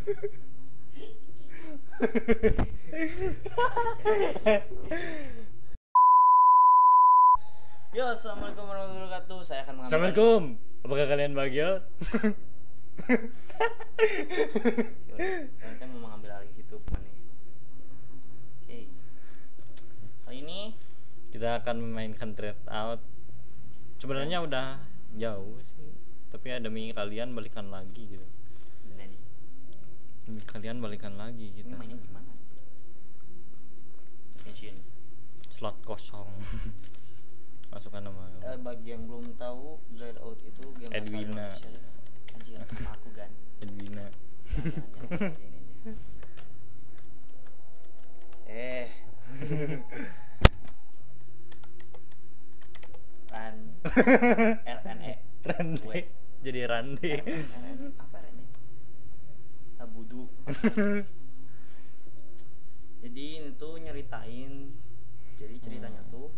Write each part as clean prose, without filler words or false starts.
Yo, assalamualaikum warahmatullahi wabarakatuh. Saya akan mengambil. Assalamualaikum. Apakah kalian bahagia? Kita mau mengambil alih hidup nih. Oke. Kali ini Kita akan memainkan Trade Out. Sebenarnya udah jauh sih, tapi demi kalian balikan lagi gitu. bener nih. Demi kalian balikan lagi gitu. Ini mainnya gimana? Mission. Slot kosong. Masukkan nama. Bagi yang belum tahu, Dread Out itu game bahasa Edwina. Indonesia. Anjir, nama aku kan. Edwina. Jangan ini aja. RNE. Rande. Jadi Rande. Apa RNE? Abudu. Jadi ini tuh nyeritain. Jadi ceritanya tuh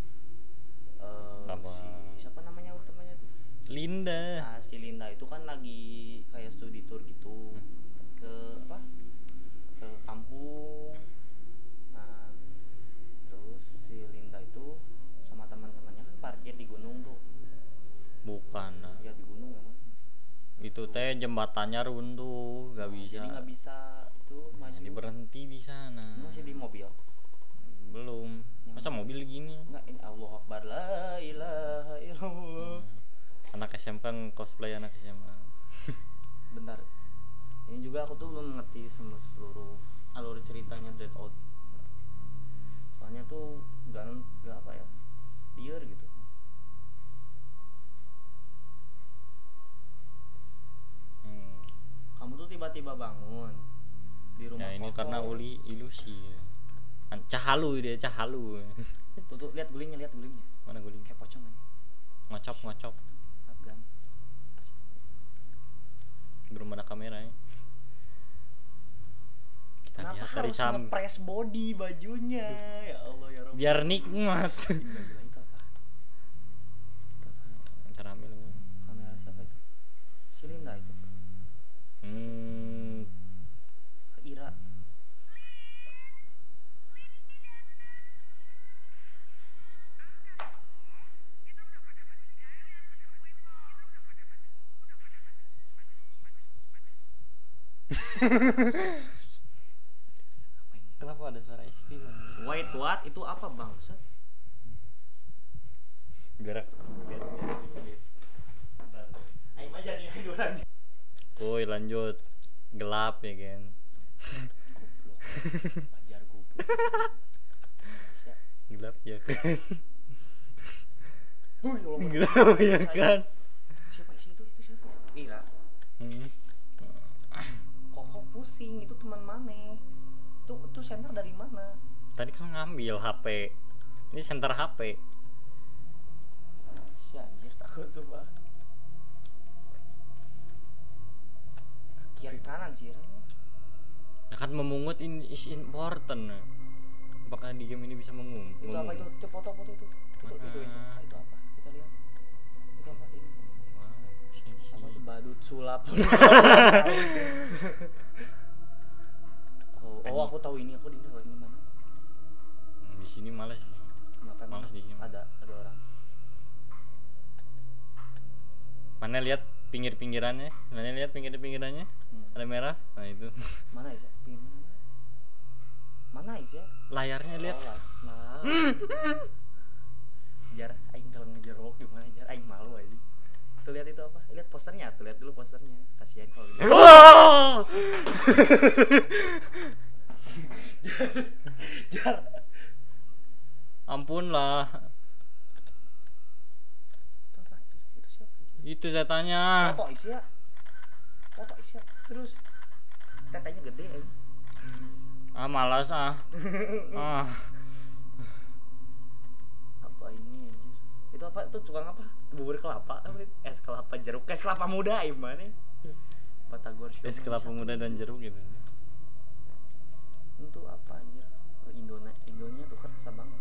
Apa? si siapa namanya temannya tuh? Linda. Nah, si Linda itu kan lagi kayak studi tour gitu ke apa? Ke kampung. Nah, terus si Linda itu sama teman-temannya kan parkir di gunung tuh. Bukan. Ya di gunung memang. Itu teh jembatannya runtuh, gak bisa. Jadi nggak bisa itu maju. Jadi berhenti di sana. Masih di mobil. Belum. Masa mobil gini? Enggak, ini Allahu Akbar la ilaha illallah. Anak SMK cosplay anak SMA. Bentar. Ini juga aku tuh belum mengerti seluruh alur ceritanya Dread Out. Soalnya tuh gak apa ya? Liar gitu. Kamu tuh tiba-tiba bangun di rumah Ya ini kosong. karena Uli ilusi. Cahalu dia, cahalu. Tuh lihat gulingnya. Mana guling? Kayak pocong aja. Ngocok. Afgan. Belum ada kamera ya. Kita Kenapa lihat dari harus samping. nge-press body bajunya? Ya Allah ya Rabb. Biar nikmat. Innalillahi itu apa? Cara ambil. Kamera siapa itu? Si Linda itu. Ira. Kenapa ada suara es krim? White what? Itu apa bangsa? Biar. Ayo aja nih orang. Woi lanjut. Gelap ya kan. Goblok. Pajar goblok. Gelap ya kan. Wih, Gelap ya kan. Siapa sih itu? Itu siapa? Ira. Koko pusing, itu teman mana? Itu center dari mana? Tadi kan ngambil HP. Ini center HP. Si anjir takut coba. Kiri kanan sih Ira. Akan memungut is important. Apakah di game ini bisa Itu apa itu? Itu foto-foto itu. Itu apa? Kita lihat. Itu apa ini? Wow, Apa itu badut sulap? Oh, aku tahu ini. Aku di mana? Di sini malas sih. Kenapa emang Males di sini. ada orang? Mana lihat pinggir-pinggirannya? Mana lihat pinggir-pinggirannya? Ada merah. Nah itu. Mana Isya? Pinggir mana Isya? Layarnya lihat. Lah. Jar, aing kalau ngejerok gimana jar? Aing malu aja. Tuh lihat itu apa? Lihat posternya, tuh lihat dulu posternya. Kasihan kalau gitu. Oh! Jar. Ampun lah. Itu apa anjir? Itu siapa anjir? Itu saya tanya. Foto Isya. Terus tetenya gede aja. Ah malas ah. Apa ini anjir? Itu apa? Itu tukang apa? Bubur kelapa apa? Es kelapa jeruk. Es kelapa muda gimana? Batagor Es kelapa muda dan jeruk gitu. Itu apa anjir? Indonya tuh kerasa banget.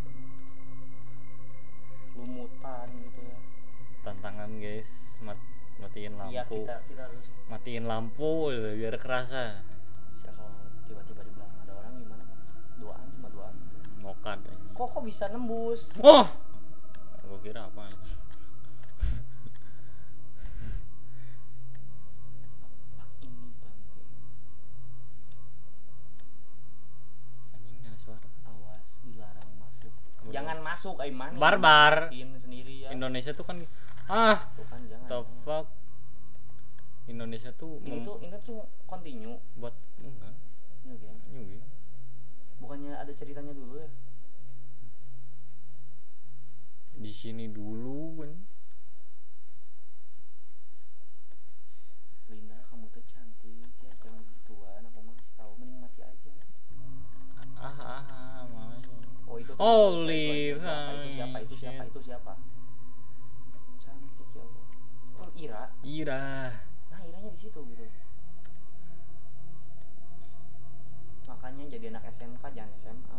Lumutan gitu ya. Tantangan guys, matiin lampu. Iya, kita harus Matiin lampu gitu, biar kerasa. tiba-tiba di belakang ada orang gimana bang? Cuma doaan gitu. Mokad anjing. Kok bisa nembus? Oh, gua kira apa anjing. Apa ini bangke? Anjing ada suara. Awas, dilarang masuk. Udah. Jangan masuk, Aiman. Barbar. Sendiri ya. Indonesia tuh kan Tuh kan jangan. the fuck. Indonesia tuh Ini tuh continue. buat enggak New game. new game. Bukannya ada ceritanya dulu ya? Di sini dulu kan. Linda, kamu tuh cantik ya, jangan gituan. Aku mah kasih tahu, mending mati aja. Makanya. Oh itu tuh. Holy Itu siapa? Cantik ya Allah. Itu Ira. Nah, Iranya di situ gitu. Makanya jadi anak SMK jangan SMA.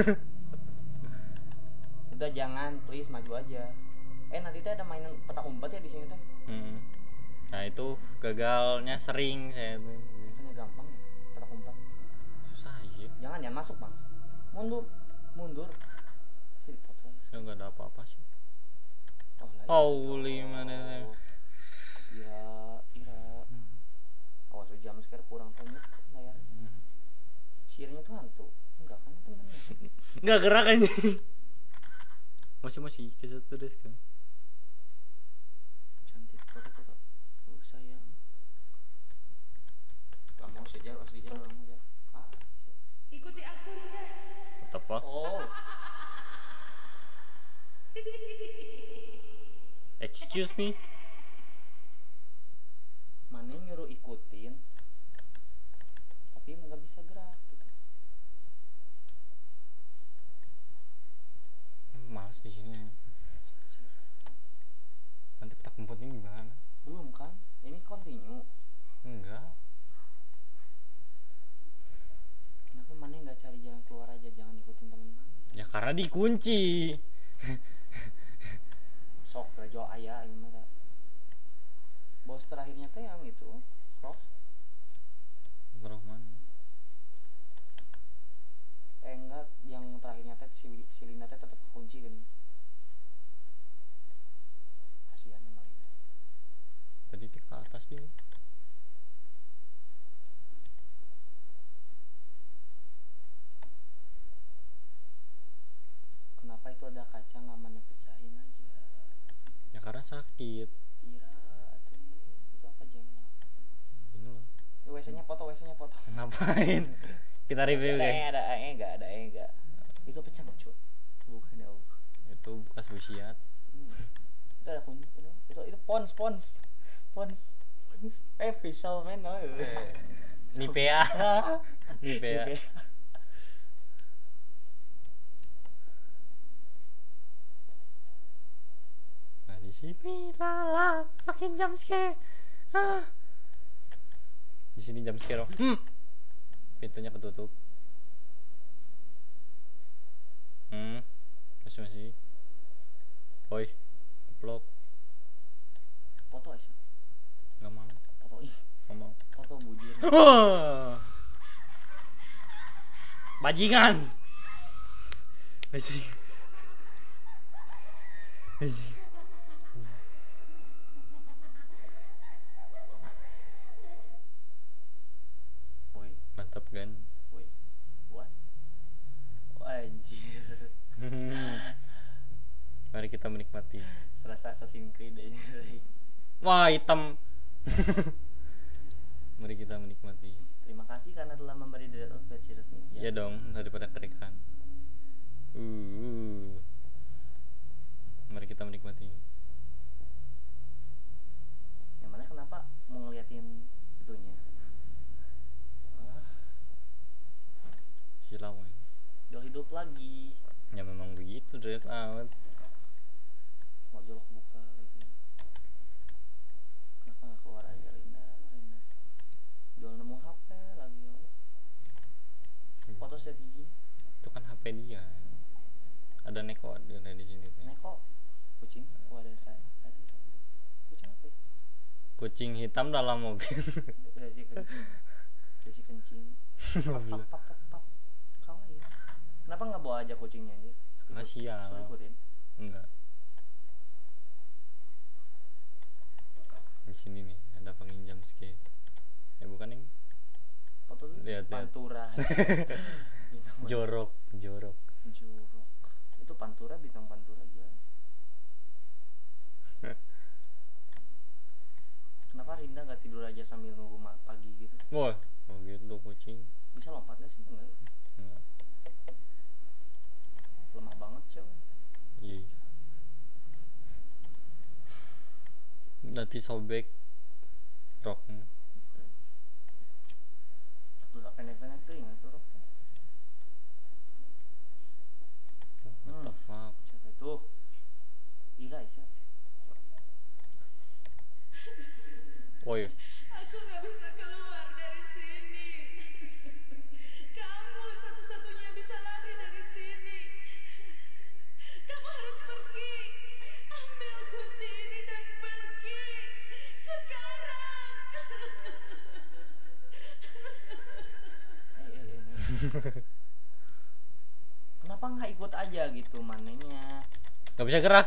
Udah jangan, please maju aja. Nanti teh ada mainan petak umpet ya di sini teh. Nah itu gagalnya sering saya tuh. Kan ya gampang ya, petak umpet. Susah aja. Jangan masuk, Bang. Mundur. Sini foto. Ya nggak ada apa-apa sih. Oh, lah, Holy mana. Ira. Awas jam sekarang kurang banyak layarnya. Sirnya tuh hantu. Enggak kan temennya. Nggak gerak aja. Masih kisah terus kan. Cantik foto. Sayang. Kamu sejar harus dijar orang ya. Ikuti aku Linda. What the fuck? Oh. Excuse me. Mana nyuruh ikutin tapi nggak bisa gerak gitu. Males di sini. Nanti petak umpetnya gimana? Belum kan? Ini continue. Enggak. Kenapa mana nggak cari jalan keluar aja, jangan ikutin teman mana? Ya karena dikunci. Sok rejo ayah ini mah. Bos terakhirnya teh yang itu, Roh. Rohman. Enggak, yang terakhirnya teh si Linda teh tetap kekunci kan. Kasihan sama Linda. Tadi ke atas dia. Kenapa itu ada kaca nggak mana pecahin aja? Ya karena sakit. Ira atau nih itu apa jenggot? Ini loh. WC-nya foto. Ngapain? Kita review guys. Ada enggak. Itu pecah nggak cuy? Bukan ya Allah. Itu bekas busiat. Itu ada itu pons. Visual man no. Nipea. Nipea. Nah di sini lala fucking jump scare. Di sini jump scare. Pintunya ketutup. Masih. Oi, vlog. Foto aja. Nggak mau. Nggak mau. Foto bujur. Bajingan. Woi, Mantap kan? what? Anjir. Mari kita menikmati. Serasa Assassin's Creed aja. Wah, hitam. Mari kita menikmati. Terima kasih karena telah memberi download versi resmi. Ya dong, daripada kerekan. Mari kita menikmati. Yang mana kenapa mau ngeliatin itunya? Silau. Udah hidup lagi. Ya memang begitu, Dread out. Mau jolok buka gitu. Kenapa nggak keluar aja Linda? Jual nemu HP lagi ya. Foto set gigi. Itu kan HP dia. Ada Neko ada di sini. Neko kucing. Ada saya. Kucing apa ya? Kucing hitam dalam mobil. Sih kucing. berisi kencing. Pap pap pap pap. Kawaii. Kenapa nggak bawa aja kucingnya aja? Kasihan. Suruh ikutin. Enggak. Di sini nih ada penginjam skate. Bukan yang Foto tuh lihat Pantura. jorok. Jorok. Itu Pantura, bintang Pantura aja. Kenapa Rinda nggak tidur aja sambil nunggu pagi gitu? Wah, gitu kucing. Bisa lompat nggak sih? Enggak. Enggak. Lemah banget cewek. Iya. Nanti sobek roknya. Tuh tak pendek-pendek tuh ingat tuh rok. What the fuck? Siapa itu? Ira Isa. Woi, Aku nggak bisa keluar dari sini. Kamu satu-satunya yang bisa lari dari sini. Kamu harus pergi. Ambil kunci ini dan pergi. Sekarang. Kenapa nggak ikut aja gitu manenya? nggak bisa gerak.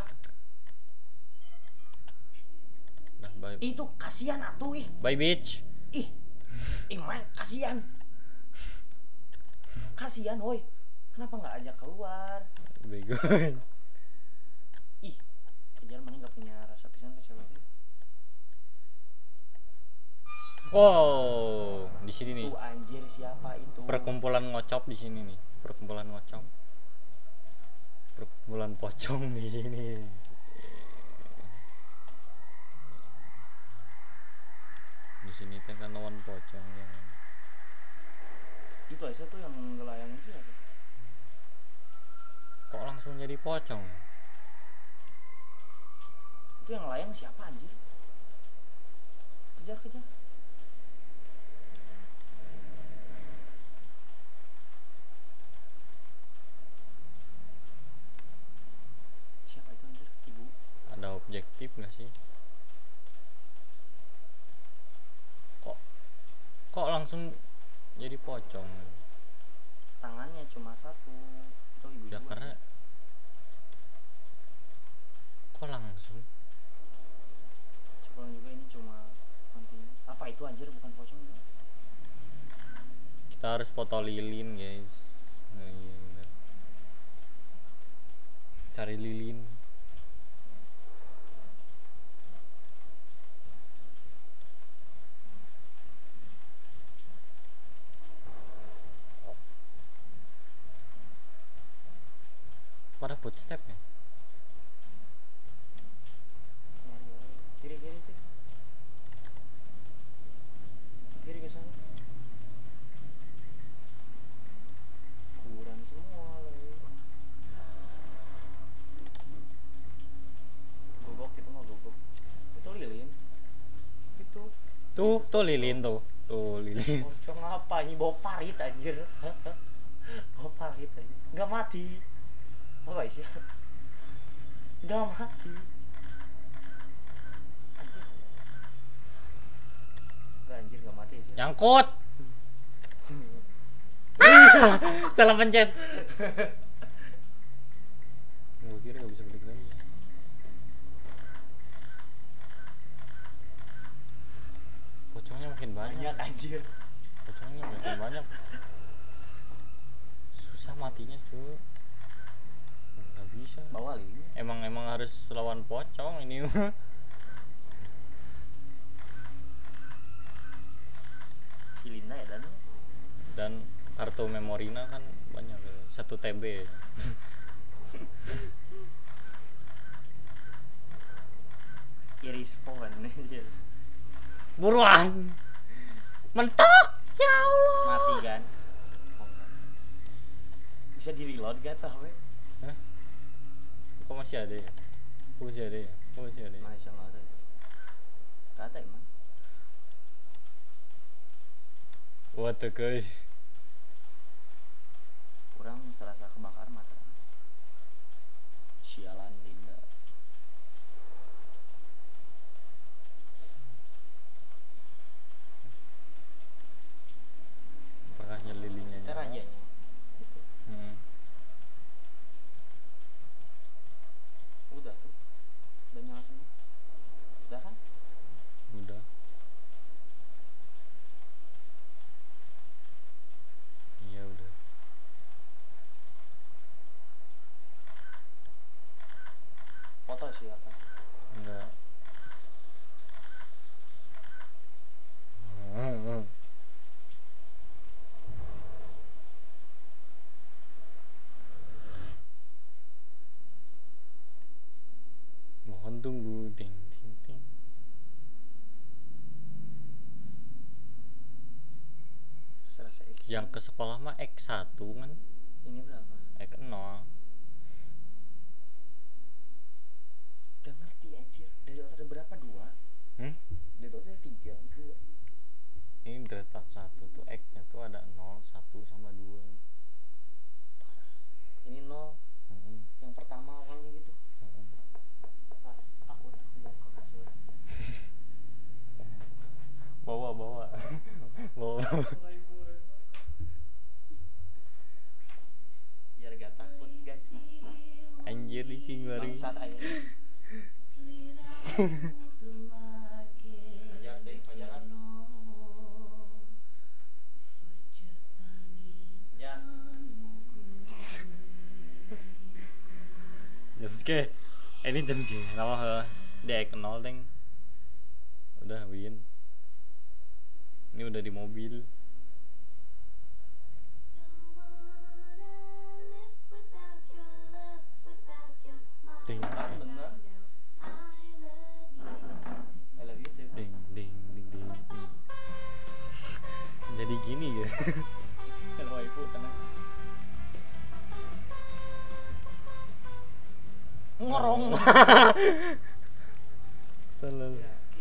Nah, bye. Itu kasihan atuh ih. Bye bitch. Ih. Man, kasihan. Kasihan woi. Kenapa nggak ajak keluar? Bego. Ih. Kejar mana nggak punya rasa pisan ke ceweknya. Wow, di sini nih. Tuh anjir siapa itu? Perkumpulan ngocop di sini nih. Perkumpulan ngocop. Perkumpulan pocong di sini. Di sini teh kan lawan pocong ya. Itu Aisyah tuh yang ngelayang itu ya. Kok langsung jadi pocong? Itu yang ngelayang siapa anjir? Kejar. Siapa itu anjir? Ibu. Ada objektif nggak sih? Kok langsung jadi pocong? Tangannya cuma satu. Itu ibu. Ya karena kok langsung? Coba juga ini cuma nantinya. Apa itu anjir bukan pocong ya? Kita harus foto lilin guys. Nah, iya benar. Cari lilin. Pada footstep ya? Kiri. Kiri ke sana. Kuburan semua loh. Gogok itu mah gogok. Itu lilin. Itu Tuh lilin tuh. Tuh lilin. pocong apa ini bawa parit anjir. Bawa parit aja. Enggak mati. Oh guys ya. Enggak mati. Anjir nggak mati sih. Nyangkut. Salah pencet. Gue kira gak bisa balik lagi. Pocongnya makin banyak. Banyak anjir. Pocongnya makin banyak. Susah matinya cuy. Gak bisa. Bawa lilin. Emang harus lawan pocong ini mah. Si Linda ya Dan kartu memorina kan banyak 1 TB. Iris phone. Buruan. Mentok. Ya Allah. Mati kan? Oh, enggak. Bisa di reload gak tau we? Hah? Kok masih ada ya? Kok masih ada ya? Masih nggak ada. Kata emang. What the guy? Kurang serasa kebakar mata. Sialan Linda. Udah kan? Udah. Iya udah. Foto sih atas. Enggak. Mohon tunggu. Ting ting ting. Terserah saya. Yang ke sekolah mah X1 kan. Ini berapa? X0. Gak ngerti aja. Dari ada berapa? 2? Dari ada 3, 2. Ini grade 1 tuh X-nya tuh ada 0, 1 sama 2. Parah. Ini 0. Yang pertama awalnya gitu. Parah. Takut lihat ke kasur. Bawa. Biar gak takut guys. Anjir di sini mari. Bangsat aja. Pajar deh, pajaran. Pajar. Oke. Ini jam sih. Nama dia X0 deng. Udah win. Ini udah di mobil. Ding Ah, bener. I love you too. ding ding ding ding. Jadi gini ya. Kalau waifu tenang. Ngorong. Tolong.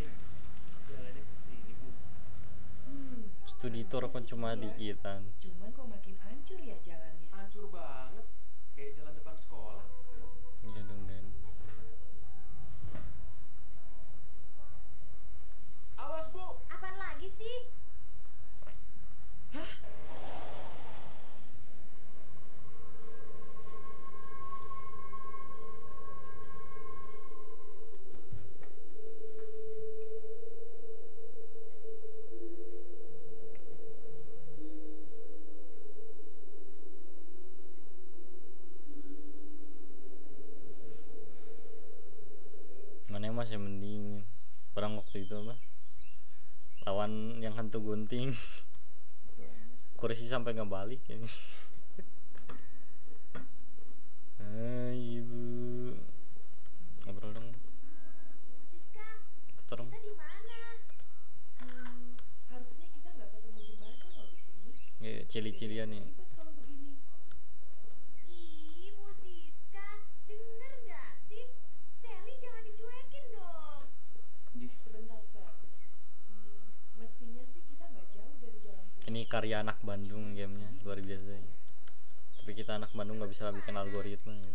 Studi tour kan cuma dikitan. Cuman kok makin hancur ya jalannya. Hancur banget, kayak jalan depan sekolah. Iya dong Den. Awas bu, Apaan lagi sih? Mana masih mending orang waktu itu apa? Lawan yang hantu gunting. Kursi sampai nggak balik ya. Hai ibu. Ngobrol dong. Siska, Foto dong. kita di mana? Harusnya kita nggak ketemu jembatan loh di sini. Ya, cili-cilian nih. Ribet kalau begini. Ih, Bu Siska, denger gak sih? Sally jangan dicuekin dong. Sebentar Sel. Mestinya sih kita nggak jauh dari jalan pulang. Ini karya anak Bandung gamenya luar biasa. Tapi kita anak Bandung nggak bisa bikin algoritma ya.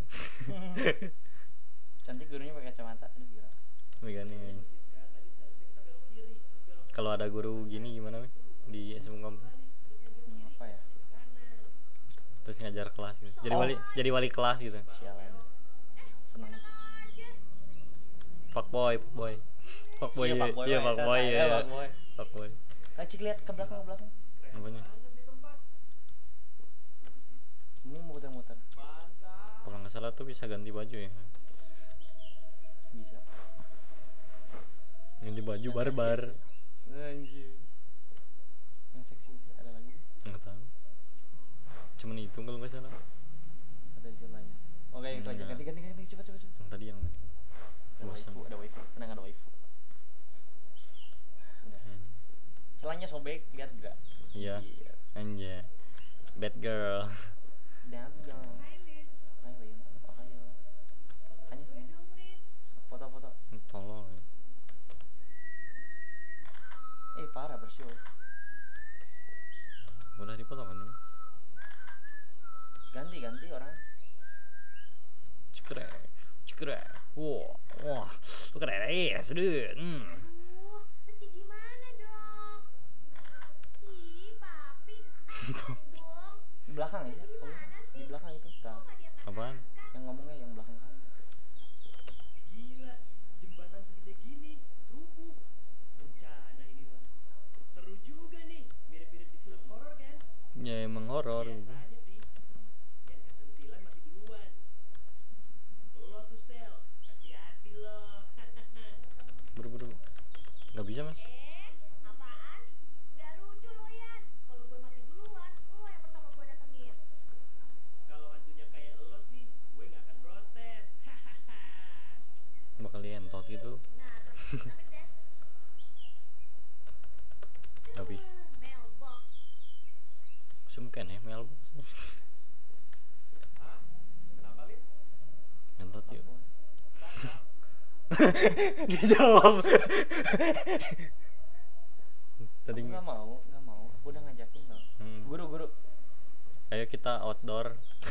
Cantik gurunya pakai kacamata. Aduh gila. Begini. Kalau ada guru gini gimana Wi? Di SMK kampus? Apa ya? Terus ngajar kelas gitu. Jadi wali kelas gitu. Sialan. Seneng. Fuckboy. Fuckboy. Iya, fuckboy, Iya, Pak. fuckboy. Iya, Iya, fuckboy. fuckboy. Cik lihat ke belakang. Apanya? Mau muter-muter. Kalau nggak salah tuh bisa ganti baju ya. Bisa. Ganti baju Yang barbar. seksi. Anjir. Yang seksi sih ada lagi. Nggak tahu. Cuman itu kalau nggak salah. Ada istilahnya. Oke, itu aja. Enggak. Ganti cepat. Yang tadi yang tadi. Bosan. Ada waifu. Tenang ada waifu. Udah. Celananya sobek, lihat enggak? Iya. Anjay. Bad girl. Dan dong. Kailin. Ohayo. Hanya semua. Foto-foto. Tolong. Parah bersih. Woy. Udah dipoto kan? Ganti orang. Cekrek. Wah. Lu keren dude. Aduh, mesti gimana dong? Ih, papi. Dong. Di belakang ya. Di belakang itu. Tuh. Apaan? Yang ngomongnya yang belakang kamu. gila, jembatan segede gini, bisa mas. Apaan? Gak lucu lo Yan. Kalau gue mati duluan, lo yang pertama gue datengin. Kalau hantunya kayak lo sih, gue nggak akan protes. Bakal dientot gitu. Nah, pamit deh. Tapi Mailbox. sumken ya mailbox. Hah? Kenapa Lin? Entot yuk. Tangkap. Dijawab. Tadi Aku nggak mau. Aku udah ngajakin loh. Guru. ayo kita outdoor.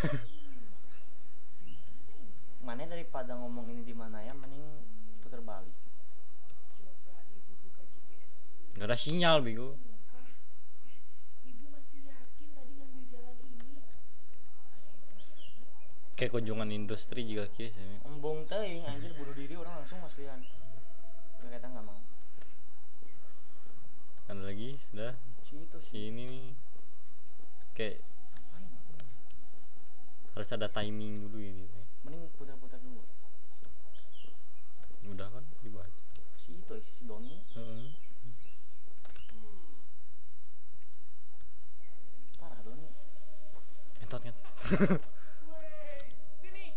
Mana daripada ngomong ini di mana ya, mending putar balik. Coba ibu buka GPS dulu. Gak ada sinyal bego. Sumpah. Ibu masih yakin tadi ngambil jalan ini? Aneh banget. Kayak kunjungan industri juga kieu sih. Embung teuing anjir, bunuh diri orang langsung maslian. Kita nggak mau. Ada lagi sudah Situ sih. sini nih. Kayak Ngapain ya? harus ada timing dulu ini. Mending putar-putar dulu. Udah kan dibaca. Si Doni. Heeh. Parah Doni. Entot kan. Wey, sini.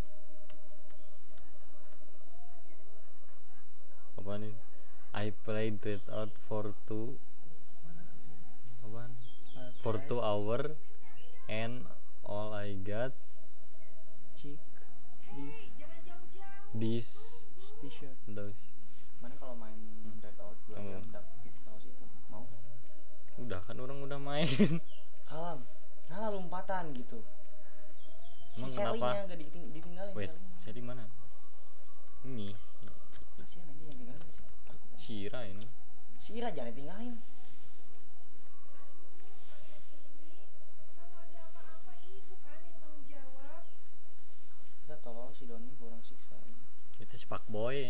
Apa nih? I played Red Out for 2 apaan? For 2 hour and all I got Chick. Jangan jauh-jauh. this T-shirt. those. Mana kalau main Red Out 2 jam dapet kaos itu mau? Udah kan orang udah main. Kalem. Nah lompatan gitu. Si Emang Sally-nya kenapa? gak ditinggalin. Wait, Sally-nya. saya di mana? Ini Kasihan aja yang tinggalin sih. Takut. Shira ini. Si Ira jangan ditinggalin. Kalau ada apa-apa ibu kan yang tanggung jawab. Kita tolong si Doni kurang siksa aja. Itu si Pak Boy.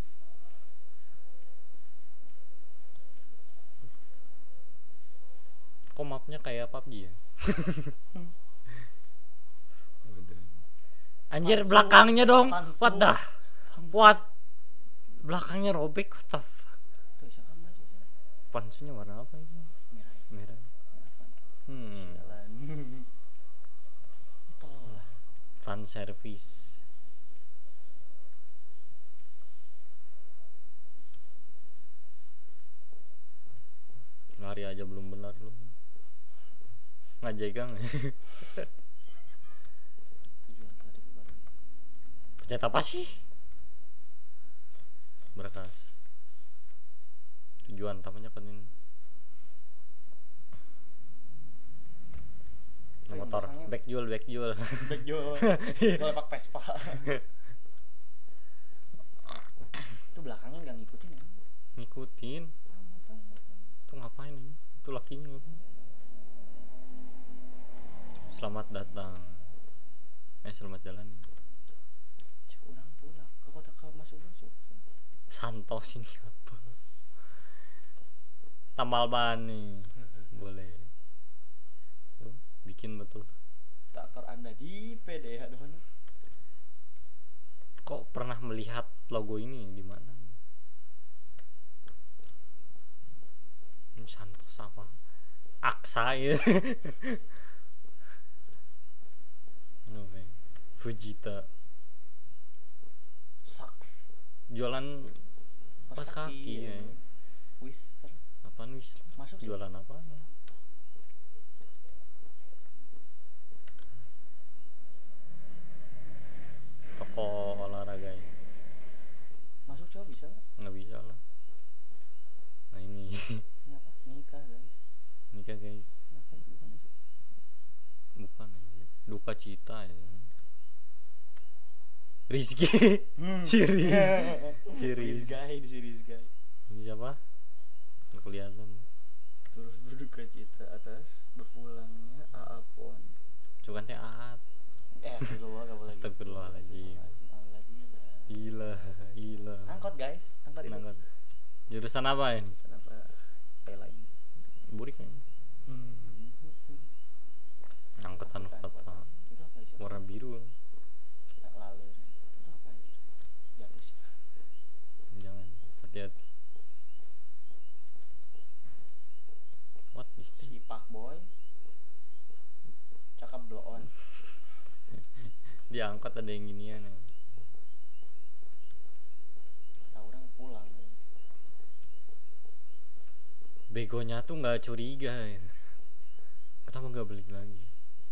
Kok mapnya kayak PUBG ya? Udah. Anjir Pansu. belakangnya dong. Pansu. What dah? What? Belakangnya robek. What the fuck? Tuh siapa maju siapa? Pansunya warna apa ini? Merah. Merah. Merah pansu. Sialan. Tolong lah. Fan service. Lari aja belum benar lu. Ngajegang. Tujuan tadi baru. Pencet apa sih? Berkas. Tujuan tapanya kan ini. Tuh, yang Motor belakangnya. back jual Backjo. Kalau pak Vespa. Itu belakangnya nggak ngikutin ya? ngikutin. Tuh ngapain ini? Itu lakinya ngapain? Selamat datang. Selamat jalan. Cek orang pulang ke kota ke masuk dulu cek. Santos ini apa? Tambal ban nih. Boleh. Tuh, bikin betul. Traktor Anda di PDH doang. Kok pernah melihat logo ini di mana? Ini Santos apa? Aksa ya. Apa ya? Fujita. Sucks. Jualan pas kaki ya. Wister. Apaan wis? Masuk sih. Jualan apa? Toko olahraga ya? Masuk coba bisa. Nggak bisa lah. Nah ini Ini apa? Nikah guys. nikah guys. Apa itu bukan aja? Bukan aja. Duka cita ya. Rizky. Si Series guy di series guy. Ini siapa? Nggak kelihatan. Terus berduka cita atas berpulangnya Aapon. Cuman teh Aat. Astagfirullah gak boleh. Astagfirullahaladzim. Gila, gila. Angkot guys, angkot itu. Angkot. Jurusan apa ini? Kenapa tela ini? Burik kan? Angkutan kota. Itu apa sih? Warna biru. Lalu itu apa anjir? Jatuh sih. Jangan, hati-hati. boy cakep blow on. Diangkat ada yang ginian ya. Tahu orang pulang. Begonya tuh nggak curiga ya. Kenapa nggak balik lagi?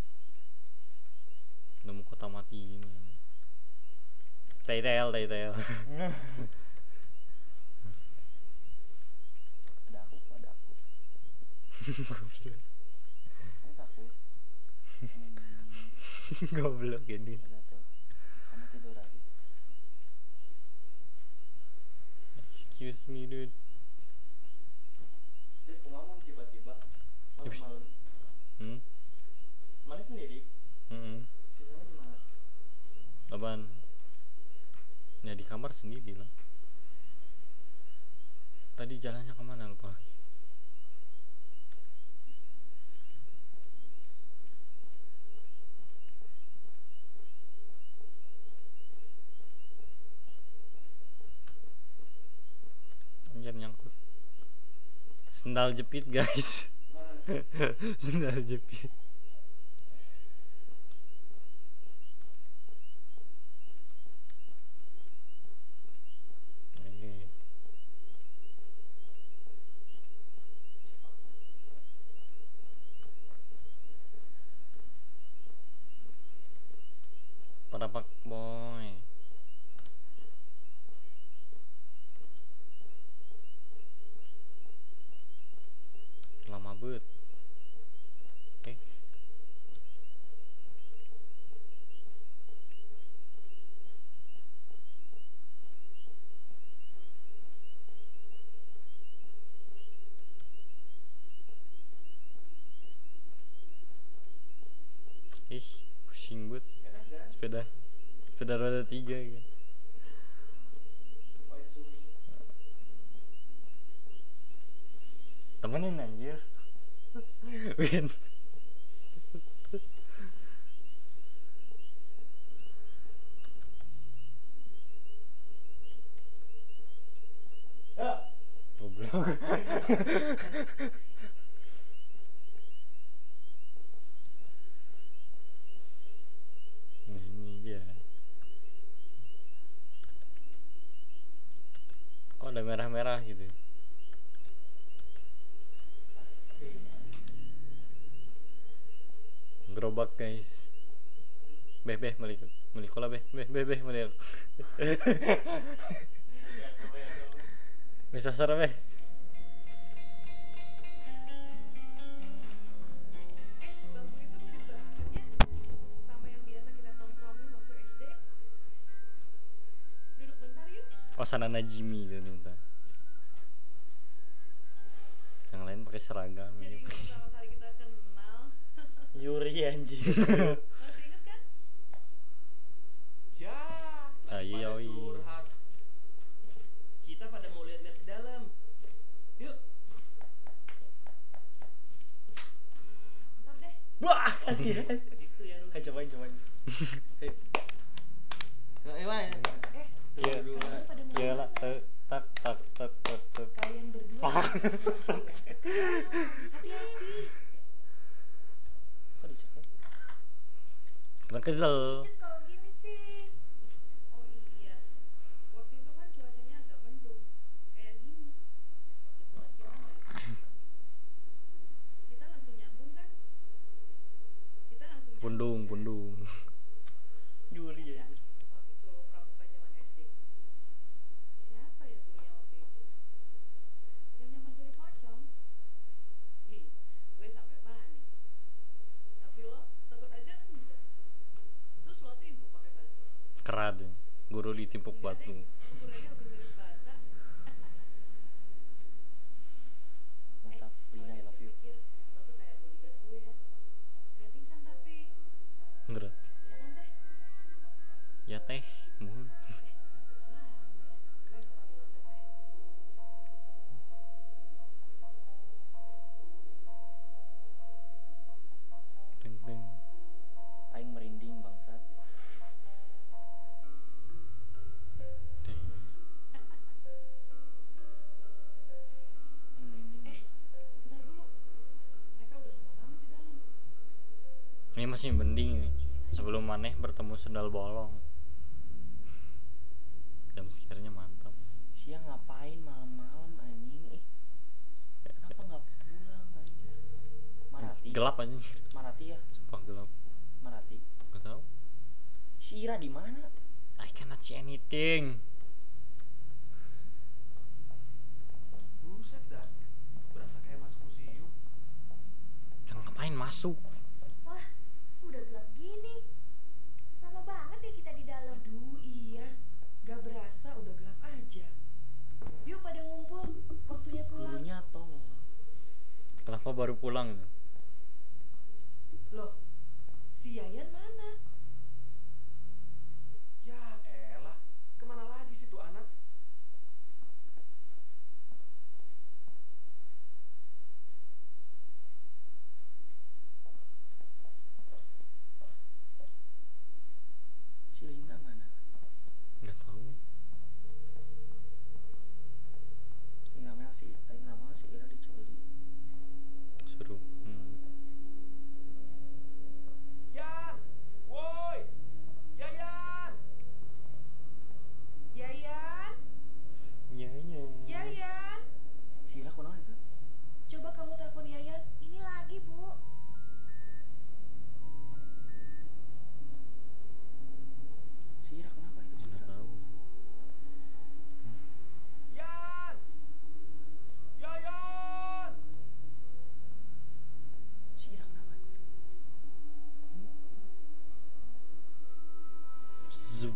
Nemu kota mati ini. Taitel. Ada aku. Kamu takut? Goblok ini. Ada tuh. Kamu tidur lagi. Excuse me dude. Dia ngomong tiba-tiba malam-malam. Mana sendiri? Sisanya di mana? Apaan? Ya di kamar sendiri lah. Tadi jalannya kemana lupa lagi. Anjir nyangkut. Sendal jepit guys. Sendal jepit. Pak boy. Lama banget. Oke. Ih, pusing banget. Sepeda roda 3 gitu. Temenin anjir. Win. Goblok. Nah ini dia. Kok ada merah-merah gitu? Gerobak guys. Beh melikola beh melik. Bisa serem beh. Bangku itu mirip banget ya sama yang biasa kita tongkrongin waktu SD. Duduk bentar yuk. Oh sana Najimi tuh minta. Yang lain pakai seragam. Jadi pertama kali kita kenal. Yuri anjir. Masih inget kan? Ya. Ayo pada yoi. curhat. Kita pada mau lihat-lihat di dalam. Yuk. Ntar deh. Wah, kasihan. Situ ya, Ruh. Ayo cobain. Hei. Mana? Tuh Iya. dua. Kalian pada mau Gila, kemana? tak. Kalian berdua. Hati-hati. Kok dicek? Karena kesel. Pijat kalau gini sih. Oh iya. Waktu itu kan cuacanya agak mendung. Kayak gini. Jemuran kita nggak datang. Kita langsung nyambung kan? Kita langsung nyambung. Pundung. Yuri Ingat anjir. nggak? Waktu pramuka zaman SD. Siapa ya gurunya waktu itu? Yang nyamar jadi pocong. Ih, gue sampai panik. Tapi lo takut aja enggak? Terus lo timpuk pakai batu. Kerad. Guru ditimpuk Enggak batu. deh, ukurannya lebih mirip bata. Mantap, Lina I love you. Pikir lo tuh kayak bodyguard gue ya. Gratisan tapi, Ngerat. ya kan teh? Ya teh, mohon. Udah lama ya, gue gak manggil lo teteh. Teng. Aing merinding bangsat. Teng. masih mending sebelum maneh bertemu sendal bolong. Jam scare-nya mantap. Siang ngapain malam-malam anjing? Kenapa nggak pulang anjir? Marati. Gelap anjing. Marati ya? Sumpah gelap. Marati. Gak tahu. Si Ira di mana? I cannot see anything. Buset dah, berasa kayak masuk museum. Yang ngapain masuk? Wah, udah gelap gini. Lama banget ya kita di dalam. Aduh iya, gak berasa udah gelap aja. Yuk pada ngumpul, waktunya pulang. Gurunya tolong. Kenapa baru pulang? Loh, si Yayan mana? Ya elah, kemana lagi sih tuh anak? Si Linda mana? Gak tahu. Aing ramal si Ira diculik. Suruh. Yan, woi, Yayan. Yayan, Yayan. Si Ira kunaon eta? Coba kamu telepon Yayan. Ini lagi, Bu. Si Ira kenapa itu si Gak Ira? tahu. Yan, Yayan. Si Ira kenapa? Zup.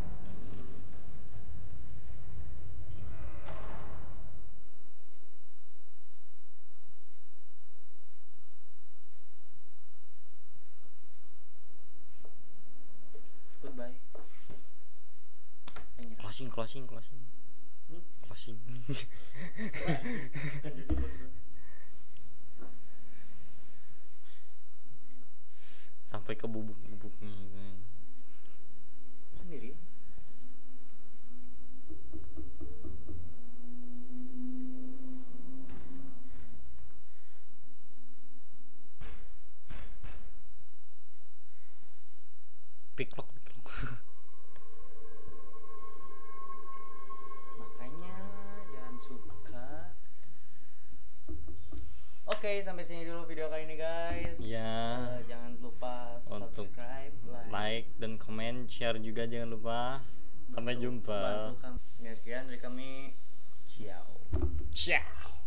Goodbye. Aing nyerah. Closing. Closing. Sampai ke bubuk-bubuknya gitu. Sendiri. Piklok. Makanya jangan suka. Oke, sampai sini dulu video kali ini guys. Ya. Jangan lupa Untuk subscribe, Like dan komen, share juga jangan lupa. Sampai jumpa. Bantu kami. Sekian dari kami. Ciao. Ciao.